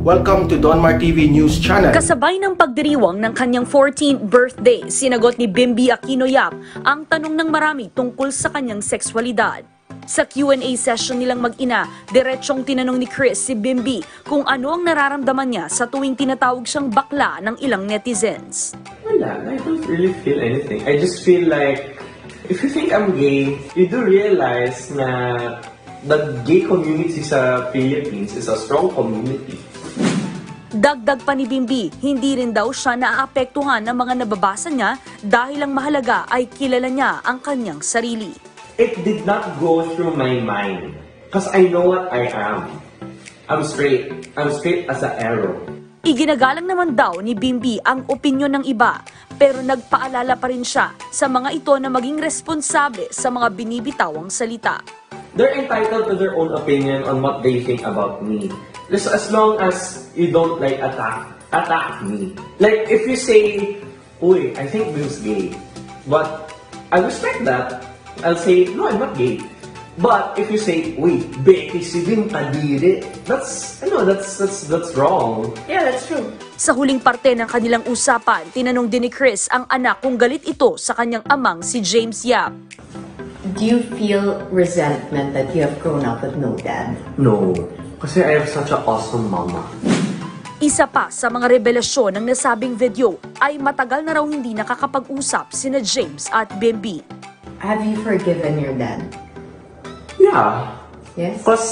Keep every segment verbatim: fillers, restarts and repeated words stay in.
Welcome to Donmar T V News Channel. Kasabay ng pagdiriwang ng kanyang fourteenth birthday, sinagot ni Bimby Aquino Yap ang tanong ng marami tungkol sa kanyang sexualidad. Sa Q and A session nilang mag-ina, diretsong tinanong ni Chris si Bimby kung ano ang nararamdaman niya sa tuwing tinatawag siyang bakla ng ilang netizens. Wala, I don't really feel anything. I just feel like, if you think I'm gay, you do realize na the gay community sa Philippines is a strong community. Dagdag pa ni Bimby, hindi rin daw siya naaapektuhan ng mga nababasa niya dahil ang mahalaga ay kilala niya ang kanyang sarili. It did not go through my mind because I know what I am. I'm straight. I'm straight as an arrow. Iginagalang naman daw ni Bimby ang opinyon ng iba, pero nagpaalala pa rin siya sa mga ito na maging responsable sa mga binibitawang salita. They're entitled to their own opinion on what they think about me. Just as long as you don't like attack attack me. Like if you say, "Uy, I think Bim's gay," but I respect that. I'll say, "No, I'm not gay." But if you say, "Uy, Becky, si Bim kadiri," that's ano, that's that's that's wrong. Yeah, that's true. Sa huling parte ng kanilang usapan, tinanong din ni Chris ang anak kung galit ito sa kanyang amang si James Yap. Do you feel resentment that you have grown up with no dad? No. Kasi I have such an awesome mama. Isa pa sa mga revelasyon ng nasabing video ay matagal na raw hindi nakakapag-usap sina James at Bimby. Have you forgiven your dad? Yeah. Yes? Because,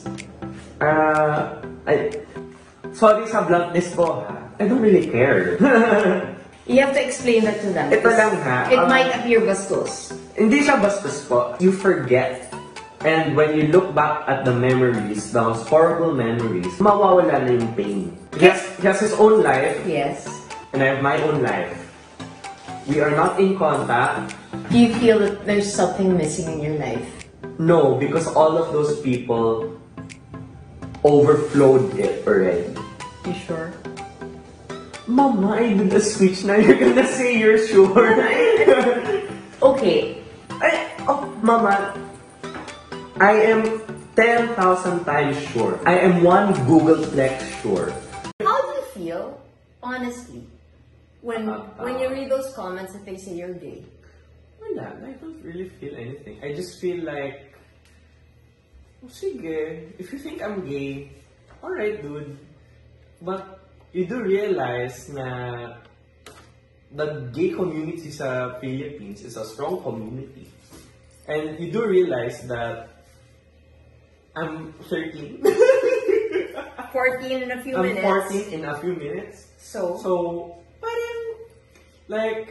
uh, I, sorry sa bluntness ko ha, I don't really care. You have to explain that to them. Ito lang ha. It um, might appear bastos. Hindi siya bastos po. You forget. And when you look back at the memories, those horrible memories, mawawala na yung pain. He has, he has his own life. Yes. And I have my own life. We are not in contact. Do you feel that there's something missing in your life? No, because all of those people overflowed it already. You sure? Mama, I did a switch now. You're gonna say you're sure. Okay. I, oh, Mama, I am ten thousand times sure. I am one Googleplex sure. How do you feel, honestly, when when you read those comments that they say you're gay? Wala, I don't really feel anything. I just feel like, oh, sige, if you think I'm gay, alright, dude. But you do realize na the gay community sa Philippines is a strong community. And you do realize that I'm thirteen. fourteen in a few I'm minutes. fourteen in a few minutes. So? So, parang, like,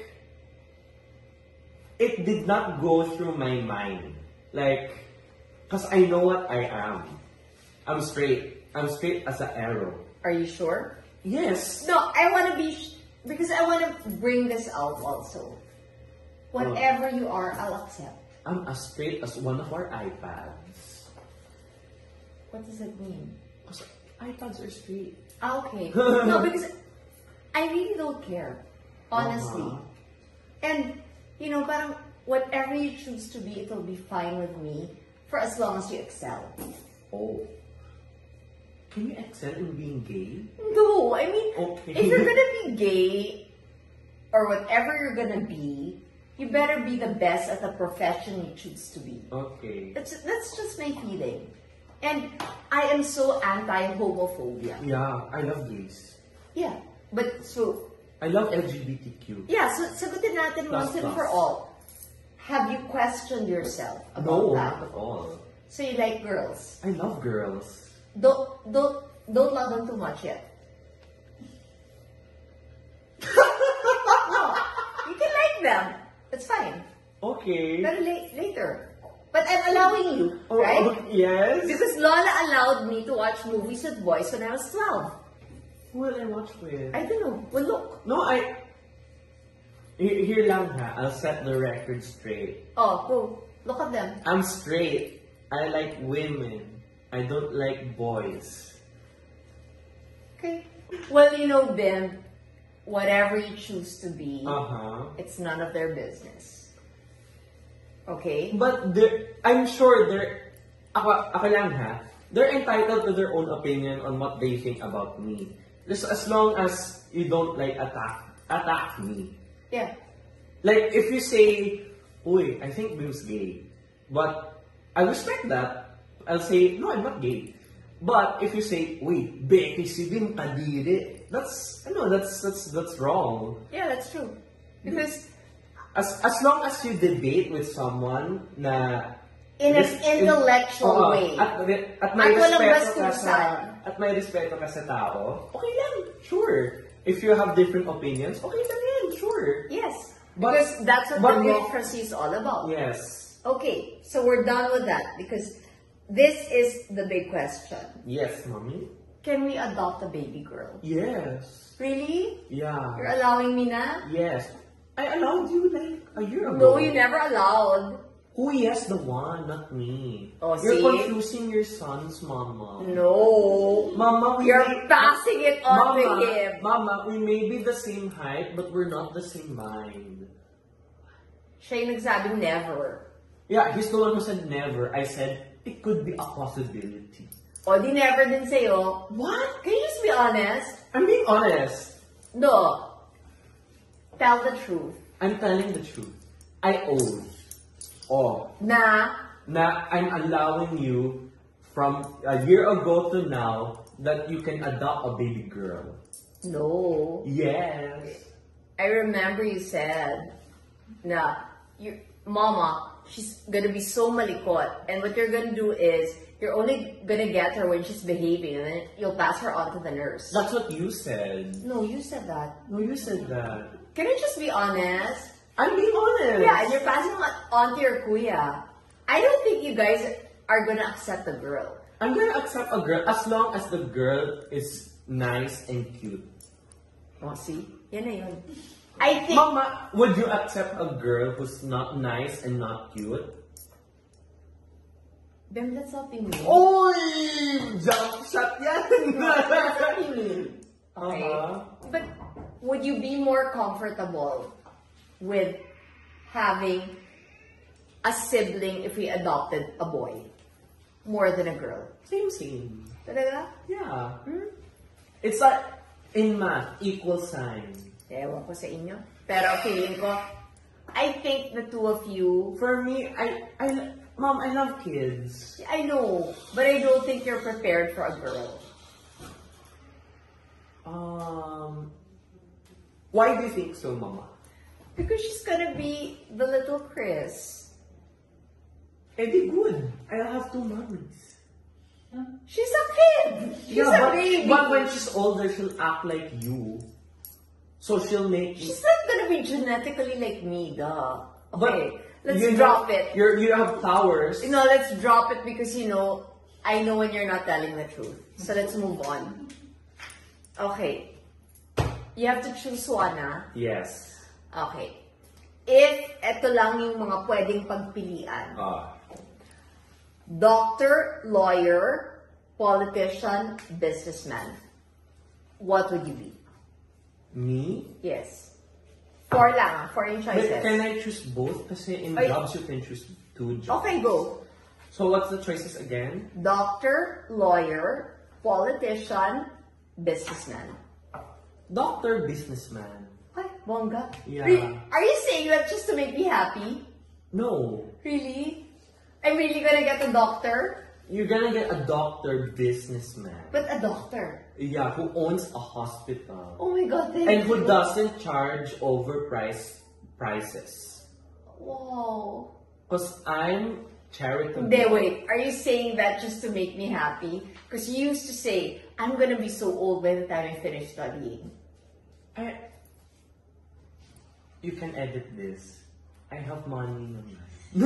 it did not go through my mind. Like, because I know what I am. I'm straight. I'm straight as an arrow. Are you sure? Yes. No, I want to be, sh- because I want to bring this out also. Whatever you are, I'll accept. I'm as straight as one of our iPads. What does that mean? Because iPads are straight. Ah, okay. No, because I really don't care, honestly. Uh-huh. And, you know, parang whatever you choose to be, it'll be fine with me for as long as you excel. Oh. Can you excel in being gay? No, I mean, Okay. if you're gonna be gay, or whatever you're gonna be, you better be the best at the profession you choose to be. Okay. That's, that's just my feeling. And I am so anti-homophobia. Yeah, I love gays. Yeah, but so, I love L G B T Q. yeah, so sagutin natin Plus, once and plus. for all. Have you questioned yourself about No, that? not at all. So you like girls? I love girls. Don't don't don't love them too much yet. No, you can like them. It's fine. Okay. But la- later. But I'm allowing you, Oh, right? oh, yes. Because Lola allowed me to watch movies with boys when I was twelve. Who will I watch with? I don't know. Well, look. No, I... Here, here lang ha, I'll set the record straight. Oh, go. Look at them. I'm straight. I like women. I don't like boys. Okay. Well, you know, Ben, whatever you choose to be, Uh-huh. it's none of their business. Okay? But there, I'm sure there, ako, ako lang ha, they're entitled to their own opinion on what they think about me. Just as long as you don't like attack attack me. Yeah. Like if you say, "Uy, I think Bim's gay," but I respect that. I'll say, "No, I'm not gay." But if you say, "Uy, Becky, si Bim kadiri," that's I know that's that's that's wrong. Yeah, that's true. Because As as long as you debate with someone na in an res- intellectual Oo, way. At, at may At walang respeto ka sa bastusan. at may respeto ka sa tao, okay lang, sure. If you have different opinions, okay lang yan, sure. Yes. But- Because that's what but if- democracy is all about. Yes. Okay, so we're done with that because this is the big question. Yes, mommy. Can we adopt a baby girl? Yes. Really? Yeah. You're allowing me na? Yes. I allowed you like a year ago. No, you never allowed. Oh yes, the one, not me. Oh, You're see? confusing your sons, mama. No. Mama, we You're may- passing it on to Mama, him. Mama, we may be the same height, but we're not the same mind. Siya yung nagsabing never. Yeah, he's the one who said never. I said, it could be a possibility. O di never din sa'yo. What? Can you just be honest? I'm being honest. No. Tell the truth. I'm telling the truth. I owe. Oh, Na, na I'm allowing you from a year ago to now that you can adopt a baby girl. no. Yes. I remember you said na, your mama, she's gonna be so malikot. And what you're gonna do is, you're only gonna get her when she's behaving. And then you'll pass her on to the nurse. That's what you said. No, you said that. No, you said that. Can I just be honest? I'm being honest. Yeah, and you're passing it on to your kuya. I don't think you guys are gonna accept the girl. I'm gonna accept a girl as long as the girl is nice and cute. Oh, see? Yan na yun. I think... Mama, would you accept a girl who's not nice and not cute? Then let's not be mean. Oy! Jump shot yan! Let's not be mean. Okay? Uh-huh. But would you be more comfortable with having a sibling if we adopted a boy more than a girl? Same, same. Talaga? Yeah. Hmm? It's like, in math, equal sign. Ewan ko sa inyo. Pero feeling ko, I think the two of you, For me, I, I, Mom, I love kids. I know, but I don't think you're prepared for a girl. Um, why do you think so, Mama? Because she's gonna be the little Chris. Eddie, good. I'll have two mommies. She's a kid! She's Yeah, a but, baby! but when she's older, she'll act like you. So she'll make... She's not gonna be genetically like me, duh. Okay, let's you drop know, it. You're, you have powers. You know, let's drop it because, you know, I know when you're not telling the truth. So let's move on. Okay. You have to choose one, ah. Yes. Okay. If eto lang yung mga pwedeng pagpilian. Ah. Doctor, lawyer, politician, businessman. What would you be? Me? Yes. Four lang, ah. Four yung But choices. can I choose both? Kasi in Ay. jobs, you can choose two jobs. Okay, go. So what's the choices again? Doctor, lawyer, politician, businessman. Doctor, businessman. Ay, bongga. Yeah. Really? Are you saying that just to make me happy? No. Really? I'm really gonna get a doctor? You're gonna get a doctor businessman. But a doctor? Yeah, who owns a hospital. Oh my god, thank And who you. doesn't charge overpriced prices. Wow. Because I'm charitable. Hindi, wait. Are you saying that just to make me happy? Because you used to say, I'm gonna be so old by the time I finish studying. I, you can edit this. I have money naman.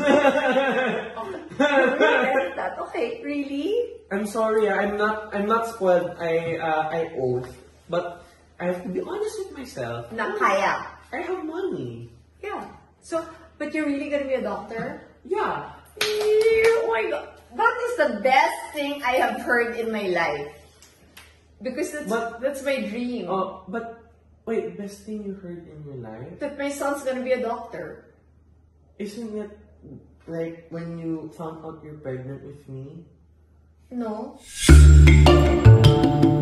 Okay. that. Okay, really? I'm sorry, ah, I'm not I'm not spoiled. I uh, I owe. But I have to be honest with myself. Na kaya. I have money. Yeah. So, but you're really gonna be a doctor? Yeah. Oh my god. That is the best thing I have heard in my life. Because that's, But- that's my dream. Uh, but wait, best thing you heard in your life? That my son's gonna be a doctor. Isn't it like when you found out you're pregnant with me? No.